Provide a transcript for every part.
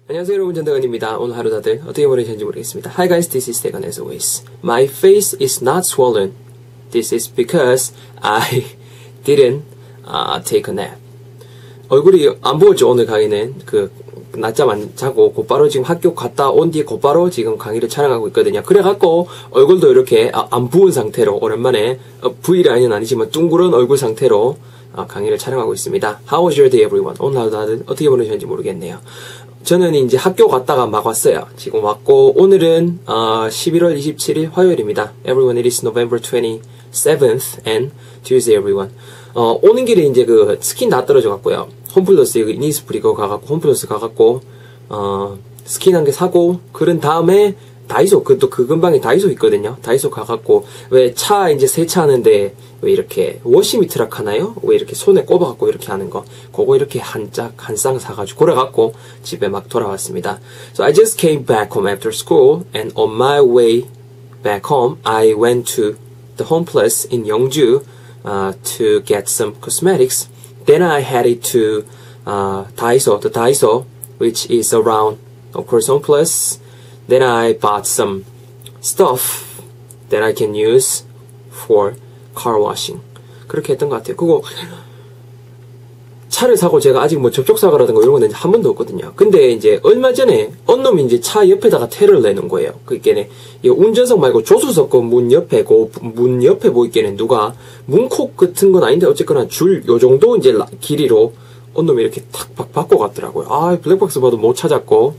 안녕하세요 여러분, 전대건입니다. 오늘 하루 다들 어떻게 보내셨는지 모르겠습니다. Hi guys, this is Dagon as always. My face is not swollen. This is because I didn't take a nap. 얼굴이 안 보였죠. 오늘 강의는 낮잠 안 자고 곧바로 지금 학교 갔다 온 뒤에 곧바로 지금 강의를 촬영하고 있거든요. 그래갖고 얼굴도 이렇게 안 부은 상태로 오랜만에 V라인은 아니지만 둥그런 얼굴 상태로 강의를 촬영하고 있습니다. How was your day everyone? 오늘 하루 다들 어떻게 보내셨는지 모르겠네요. 저는 이제 학교 갔다가 막 왔어요. 지금 왔고 오늘은 11월 27일 화요일입니다. Everyone, it is November 27th and Tuesday everyone. 오는 길에 이제 스킨 다 떨어져 갖고요. 홈플러스 이니스프리 가갖고 홈플러스 가갖고 스킨 한 개 사고 그런 다음에 다이소 그 근방에 다이소 있거든요. 다이소 가갖고 왜 차 이제 세차하는데 왜 이렇게 워시미 트럭 하나요? 왜 이렇게 손에 꼽아갖고 이렇게 하는 거 그거 이렇게 한 쌍 사가지고 그래갖고 집에 막 돌아왔습니다. So I just came back home after school and on my way back home I went to the Home Plus in Yeongju to get some cosmetics. Then I headed to Daiso, the Daiso, which is around, of course, Home Plus. Then I bought some stuff that I can use for car washing. 그렇게 했던 것 같아요. 그거 차를 사고 제가 아직 뭐 접촉사고라든가 이런 거는 한 번도 없거든요. 근데 이제 얼마 전에 어느 놈이 이제 차 옆에다가 테러를 내놓은 거예요. 그게는 운전석 말고 조수석 문 옆에 문 옆에 보이게는 누가 문콕 같은 건 아닌데 어쨌거나 줄 요 정도 이제 길이로 어느 놈이 이렇게 탁 바꿔 갔더라고요. 블랙박스 봐도 못 찾았고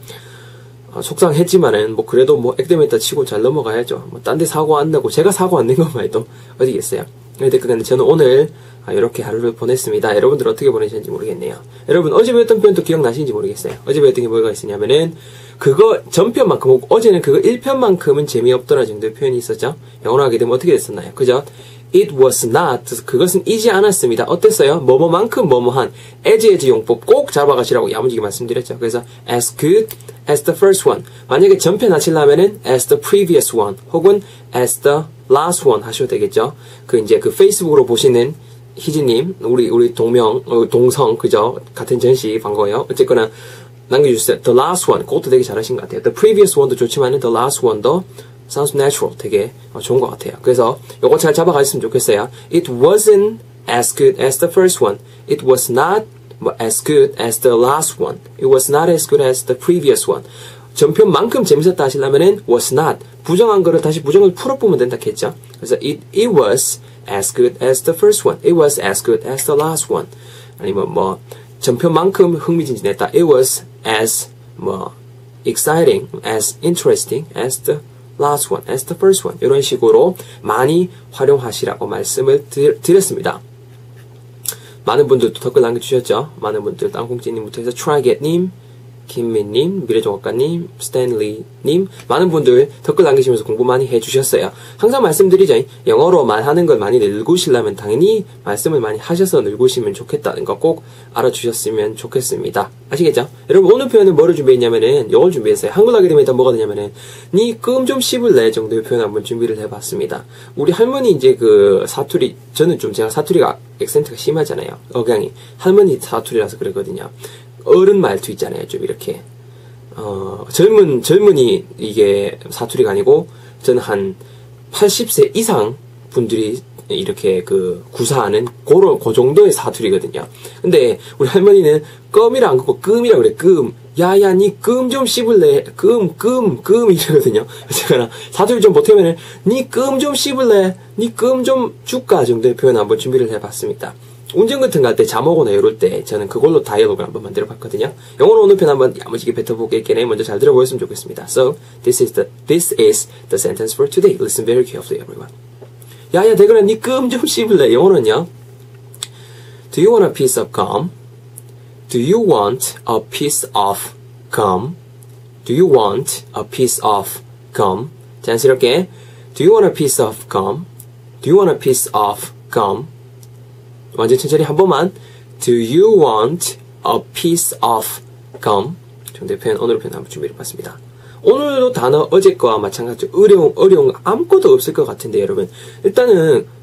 속상했지만은 뭐 그래도 뭐 액땜했다 치고 잘 넘어가야죠. 뭐 딴 데 사고 안 나고 제가 사고 안 낸 것만 해도 어디겠어요. 근데 저는 오늘 이렇게 하루를 보냈습니다. 여러분들 어떻게 보내셨는지 모르겠네요. 여러분 어제 배웠던 표현도 기억나시는지 모르겠어요. 어제 배웠던 게 뭐가 있었냐면은 그거 전편만큼 어제는 그거 1편만큼은 재미없더라 정도의 표현이 있었죠. 영어로 하게 되면 어떻게 됐었나요? 그죠? It was not. 그것은 이지 않았습니다. 어땠어요? 뭐뭐만큼 뭐뭐한 as 용법 꼭 잡아가시라고 야무지게 말씀드렸죠. 그래서 as good as the first one. 만약에 전편 하시려면은 as the previous one 혹은 as the last one 하셔도 되겠죠. 이제 페이스북으로 보시는 희진님, 우리 동성, 그죠? 같은 전시 반가워요. 어쨌거나, 남겨주세요. The last one. 그것도 되게 잘하신 것 같아요. The previous one도 좋지만은, the last one도 sounds natural. 되게 좋은 것 같아요. 그래서, 요거 잘 잡아가셨으면 좋겠어요. It wasn't as good as the first one. It was not as good as the last one. It was not as good as the previous one. 전편만큼 재밌었다 하시려면은, was not. 부정한 거를 다시 부정을 풀어보면 된다 했죠. 그래서, it was as good as the first one. It was as good as the last one. 아니면 전편만큼 흥미진진했다. It was as exciting, as interesting as the last one, as the first one. 이런 식으로 많이 활용하시라고 말씀을 드렸습니다. 많은 분들도 댓글 남겨주셨죠. 많은 분들, 땅콩찌님부터 해서 트라이겟님, 김민님, 미래종합가님, 스탠리님, 많은 분들 댓글 남기시면서 공부 많이 해주셨어요. 항상 말씀드리죠. 영어로 말하는 걸 많이 늙으시려면 당연히 말씀을 많이 하셔서 늙으시면 좋겠다는 거 꼭 알아주셨으면 좋겠습니다. 아시겠죠? 여러분 오늘 표현은 뭐를 준비했냐면은 이걸 준비했어요. 한글 하게 되면 일단 뭐가 되냐면은 니 끔 좀 씹을래 정도의 표현 한번 준비를 해봤습니다. 우리 할머니 이제 사투리, 저는 좀 제가 사투리가 액센트가 심하잖아요. 억양이. 할머니 사투리라서 그러거든요. 어른 말투 있잖아요. 좀 이렇게 젊은이 이게 사투리가 아니고 저는 한 80세 이상 분들이 이렇게 구사하는 그 정도의 사투리거든요. 근데 우리 할머니는 껌이라 안 긋고 끔이라 그래. 끔. 야야 니 끔 좀 씹을래. 끔 이러거든요. 제가 사투리 좀 못하면은 니 끔 좀 씹을래. 니 끔 좀 줄까 정도의 표현 한번 준비를 해봤습니다. 운전 같은 거 할 때 자막오나 이럴 때 저는 그걸로 다이얼로그를 한번 만들어 봤거든요. 영어로 오늘 편 한번 야무지게 뱉어보겠기에 먼저 잘 들어보셨으면 좋겠습니다. So, this is the sentence for today. Listen very carefully, everyone. 야야 대건아 니 끔 좀 씹을래. 영어는요. Do you want a piece of gum? Do you want a piece of gum? Do you want a piece of gum? 자연스럽게 Do you want a piece of gum? Do you want a piece of gum? 완전 천천히 한 번만. Do you want a piece of gum? 정도의 표현, 오늘 표현 한번 준비해봤습니다. 오늘도 단어 어제 거와 마찬가지로 어려운 거 아무것도 없을 것 같은데 여러분 일단은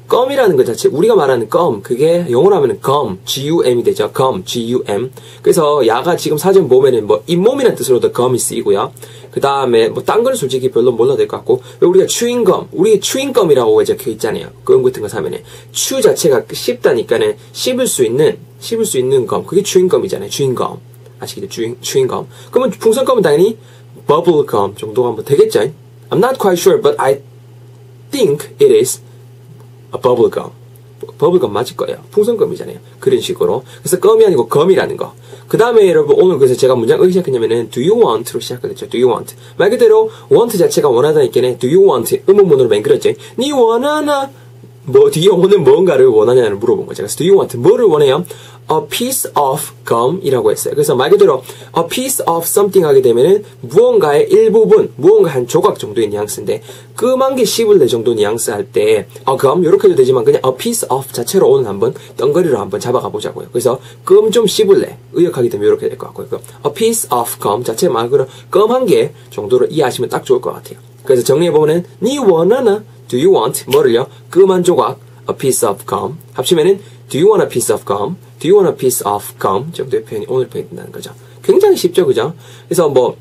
껌이라는 것 자체, 우리가 말하는 껌, 그게 영어로 하면은 gum, G-U-M이 되죠. gum, G-U-M. 그래서 야가 지금 사전 보면은 뭐 잇몸이라는 뜻으로도 gum이 쓰이고요. 그 다음에 뭐 딴 건 솔직히 별로 몰라도 될 것 같고, 우리가 chewing-gum, 우리 chewing-gum이라고 적혀 있잖아요. 껌 같은 거 사면은. chew 자체가 씹다니까는 씹을 수 있는 gum, 그게 chewing-gum이잖아요. chewing-gum. 아시겠죠? chewing-gum. 그러면 풍선껌은 당연히 bubblegum 정도가 뭐 되겠죠? I'm not quite sure, but I think it is a bubblegum. 버블껌 맞을 거예요. 풍선껌이잖아요. 그런 식으로. 그래서 껌이 아니고 검이라는 거. 그 다음에 여러분 오늘 그래서 제가 문장 어떻게 시작했냐면은 do you want로 시작했죠. do you want. 말 그대로 want 자체가 원하다니까는 do you want 의문문으로 만들었지. 니 원하나? 뭐 뒤에 오는 뭔가를 원하냐는 물어본 거죠. 그래서 do you want 뭐를 원해요? A piece of gum이라고 했어요. 그래서 말 그대로 a piece of something 하게 되면은 무언가의 일부분, 무언가 한 조각 정도의 뉘앙스인데 끔한 게 씹을래 정도 뉘앙스 할 때 gum 이렇게 해도 되지만 그냥 a piece of 자체로 오늘 한번 덩거리로 한번 잡아가 보자고요. 그래서 끔 좀 씹을래 의역하게 되면 이렇게 될 것 같고요. a piece of gum 자체 말 그대로 끔 한 개 정도로 이해하시면 딱 좋을 것 같아요. 그래서 정리해 보면은 니 원하나? Do you want 뭐를요? 끔한 조각 a piece of gum 합치면은 do you want a piece of gum? Do you want a piece of gum? 정도의 표현이 오늘 표현이 된다는 거죠. 굉장히 쉽죠, 그죠? 그래서 뭐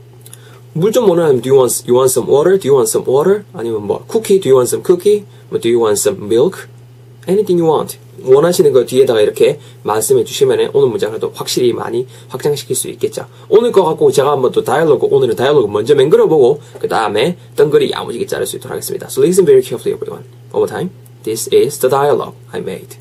물 좀 원하면 do you want some water? Do you want some water? 아니면 뭐 cookie? Do you want some cookie? 뭐 do you want some milk? Anything you want. 원하시는 거 뒤에다가 이렇게 말씀해 주시면 오늘 문장을 또 확실히 많이 확장시킬 수 있겠죠. 오늘 거 갖고 제가 한번 또 오늘은 다이얼로그 먼저 맹글어보고 그 다음에 덩거리 야무지게 자를 수 있도록 하겠습니다. So listen very carefully everyone. One more time. This is the dialogue I made.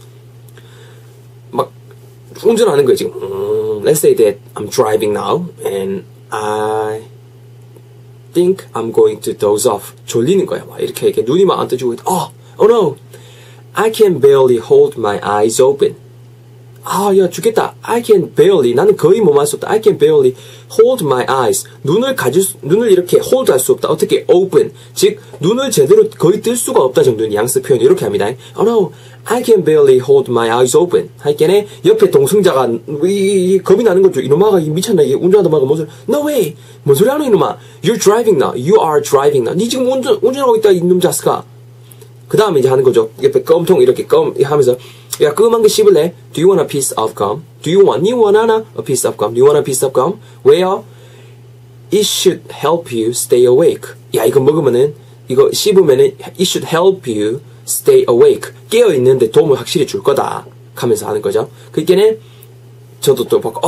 막 운전하는 거예요 지금. Let's say that I'm driving now and I think I'm going to doze off. 졸리는 거야. 막 이렇게 눈이 막 안 떠지고 oh no. I can barely hold my eyes open. 야, 죽겠다. I can barely. 나는 거의 못 할 수 없다. I can barely hold my eyes. 눈을 이렇게 hold 할 수 없다. 어떻게? open. 즉, 눈을 제대로 거의 뜰 수가 없다 정도의 뉘앙스 표현. 이렇게 합니다. Oh no. I can barely hold my eyes open. 하이겐에 옆에 동승자가, 겁이 나는 거죠. 이놈아가 미쳤나? 이게 운전하다 말고 뭔 소리. No way. 뭔 소리 하노, 이놈아. You're driving now. You are driving now. 니 지금 운전하고 있다, 이놈 자스가. 그 다음에 이제 하는 거죠. 옆에 껌통 이렇게 하면서 야 껌한 개 씹을래? Do you want a piece of gum? Do you want? 니 원하나? A piece of gum. Do you want a piece of gum? 왜요? It should help you stay awake. 야 이거 먹으면은 이거 씹으면은 it should help you stay awake. 깨어 있는데 도움을 확실히 줄 거다. 하면서 하는 거죠. 그러니까는 저도 또 막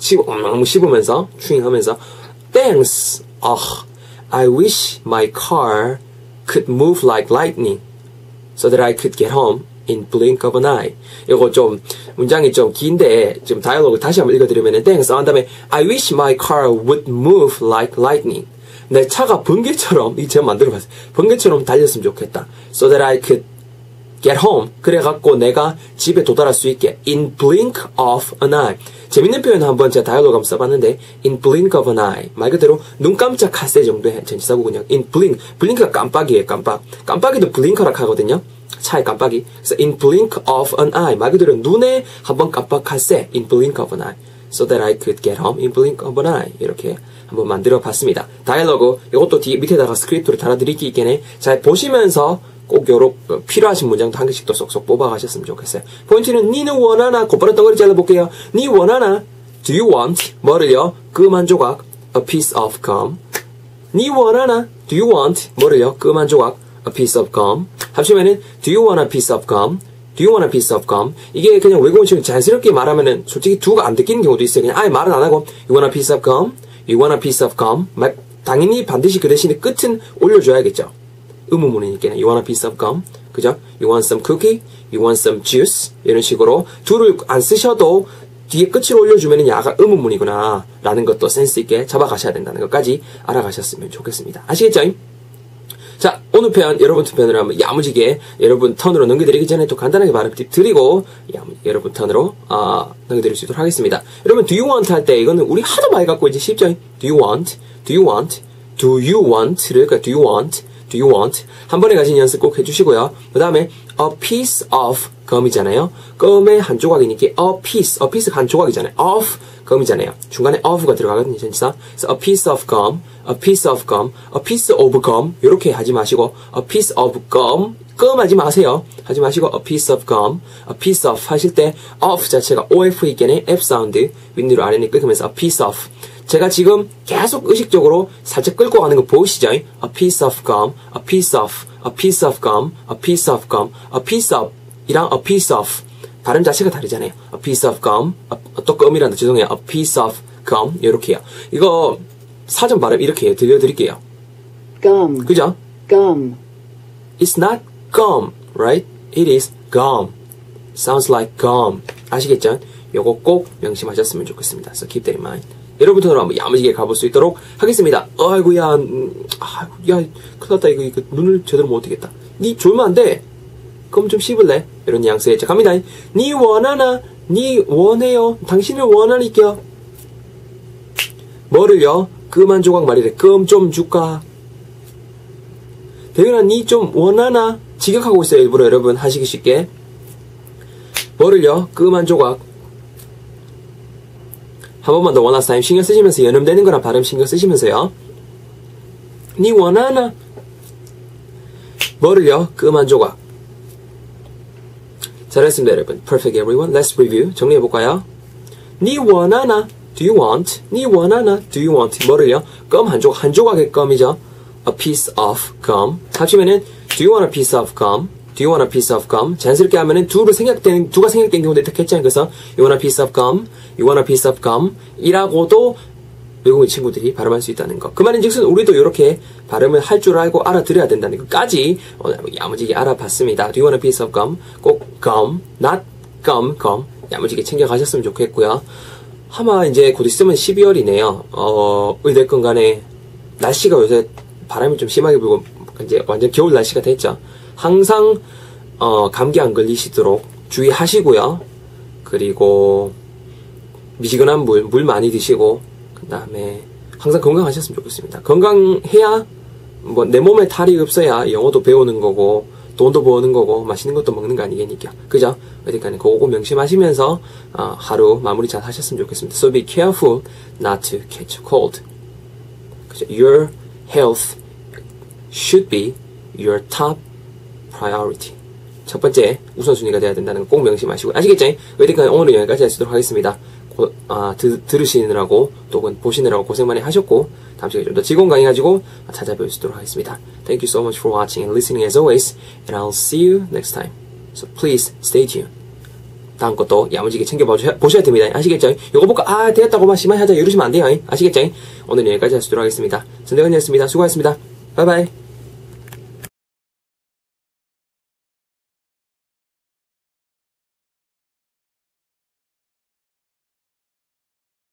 씹으면서 추잉하면서 Thanks. I wish my car could move like lightning. So that I could get home in blink of an eye. 이거 좀 문장이 좀 긴데 지금 다이얼로그 다시 한번 읽어드리면은 Thanks 한 다음에 I wish my car would move like lightning. 내 차가 번개처럼 이 제가 만들어봤어요. 번개처럼 달렸으면 좋겠다. So that I could get home. 그래갖고 내가 집에 도달할 수 있게 in blink of an eye. 재밌는 표현 한번 제가 다이얼로그 한번 써봤는데 in blink of an eye. 말 그대로 눈 깜짝할 새 정도의 전치사구군요. in blink. blink가 깜빡이에요. 깜빡이도 blinker라 하거든요. 차의 깜빡이. 그래서 in blink of an eye. 말 그대로 눈에 한번 깜빡할 새 in blink of an eye. So that I could get home in blink of an eye. 이렇게 한번 만들어 봤습니다. 다이얼로그 이것도 뒤 밑에다가 스크립트로 달아드리기 있겠네. 잘 보시면서 꼭 필요하신 문장도 한 개씩 또 쏙쏙 뽑아가셨으면 좋겠어요. 포인트는 니는 원하나? 곧바로 덩어리 잘라볼게요. 니 원하나? Do you want? 뭐를요? 끔한 조각 a piece of gum. 니 원하나? Do you want? 뭐를요? 끔한 조각 a piece of gum. 합치면은 do you want a piece of gum? Do you want a piece of gum? 이게 그냥 외국어처럼 자연스럽게 말하면은 솔직히 두가 안 듣기는 경우도 있어요. 그냥 아예 말은 안 하고 You want a piece of gum? You want a piece of gum? 당연히 반드시 그 대신에 끝은 올려줘야겠죠. 의문문이니까 You want a piece of gum? 그죠? You want some cookie? You want some juice? 이런 식으로 둘을 안 쓰셔도 뒤에 끝을 올려주면 약간 의문문이구나 라는 것도 센스 있게 잡아가셔야 된다는 것까지 알아가셨으면 좋겠습니다. 아시겠죠? 자, 오늘 표현 여러분 편으로 한번 야무지게 여러분 턴으로 넘겨드리기 전에 또 간단하게 발음 팁 드리고 여러분 턴으로 넘겨드릴 수 있도록 하겠습니다. 여러분 do you want 할 때 이거는 우리 하도 많이 갖고 이제 쉽죠? Do you want? Do you want? Do you want? 그러니까 do you want? Do you want? 한 번에 가진 연습 꼭 해주시고요. 그 다음에 a piece of gum이잖아요. 껌의 한 조각이니까 a piece가 한 조각이잖아요. of gum이잖아요. 중간에 of가 들어가거든요. 전치사. 그래서 a piece of gum, a piece of gum, a piece of gum 이렇게 하지 마시고 a piece of gum 껌 하지 마세요. 하지 마시고 a piece of gum, a piece of 하실 때 of 자체가 of 있겠네. F 사운드 윗니로 아래니 끊으면서 a piece of 제가 지금 계속 의식적으로 살짝 끌고 가는 거 보이시죠? A piece of gum, a piece of, a piece of gum, a piece of gum, a piece of 이랑 a piece of 발음 자체가 다르잖아요. A piece of gum, 또 껌이란다. 죄송해요. A piece of gum 이렇게요. 이거 사전 발음 이렇게 들려드릴게요. Gum. 그죠? Gum. It's not gum, right? It is gum. Sounds like gum. 아시겠죠? 요거 꼭 명심하셨으면 좋겠습니다. So keep that in mind. 여러분들로 한번 야무지게 가볼 수 있도록 하겠습니다. 아이고야, 야, 큰일 났다. 이거 눈을 제대로 못 뜨겠다. 니 졸면 안 돼. 그럼 좀 씹을래? 이런 뉘앙스에. 자, 갑니다. 니 원하나? 니 원해요? 당신을 원하니까. 뭐를요? 껌 한 조각 말이래. 껌 좀 줄까? 대근아, 니 좀 원하나? 직역하고 있어요. 일부러 여러분 하시기 쉽게. 뭐를요? 껌 한 조각. 한 번만 더 one last time 신경 쓰시면서 연음되는 거랑 발음 신경 쓰시면서요. 니 원하나? 뭐를요? 껌 한 조각. 잘했습니다, 여러분. Perfect, everyone. Let's review. 정리해볼까요? 니 원하나? Do you want? 니 원하나? Do you want? 뭐를요? 껌 한 조각. 한 조각의 껌이죠. A piece of gum. 합치면은 Do you want a piece of gum? Do you want a piece of gum? 자연스럽게 하면은 두가 생략된 경우도 있겠죠. 그래서 You want a piece of gum? You want a piece of gum? 이라고도 외국인 친구들이 발음할 수 있다는 거. 그 말인즉슨 우리도 이렇게 발음을 할 줄 알고 알아들어야 된다는 것까지 오늘 야무지게 알아봤습니다. Do you want a piece of gum? 꼭 gum, not gum, gum. 야무지게 챙겨가셨으면 좋겠고요. 아마 이제 곧 있으면 12월이네요. 어쨌건 간에 날씨가 요새 바람이 좀 심하게 불고 이제 완전 겨울 날씨가 됐죠. 항상 감기 안 걸리시도록 주의하시고요. 그리고 미지근한 물 많이 드시고 그 다음에 항상 건강하셨으면 좋겠습니다. 건강해야 뭐 내 몸에 탈이 없어야 영어도 배우는 거고 돈도 버는 거고 맛있는 것도 먹는 거 아니겠니까. 그죠? 어디까지 그거 명심하시면서 하루 마무리 잘 하셨으면 좋겠습니다. So be careful not to catch a cold. 그죠? Your health should be your top priority. 첫 번째 우선순위가 돼야 된다는 거 꼭 명심하시고 아시겠죠? 어디까지 오늘은 여기까지 하시도록 하겠습니다. 들으시느라고 또 보시느라고 고생 많이 하셨고 다음 시간에 좀 더 직원 강의 가지고 찾아뵙도록 하겠습니다. Thank you so much for watching and listening as always, and I'll see you next time. So please stay tuned. 다음 것도 야무지게 챙겨보셔야 됩니다. 아시겠죠? 요거 보고 되었다고만 심하게 하자 이러시면 안 돼요. 아시겠죠? 오늘 여기까지 하시도록 하겠습니다. 전대건이었습니다. 수고하셨습니다. 바이바이.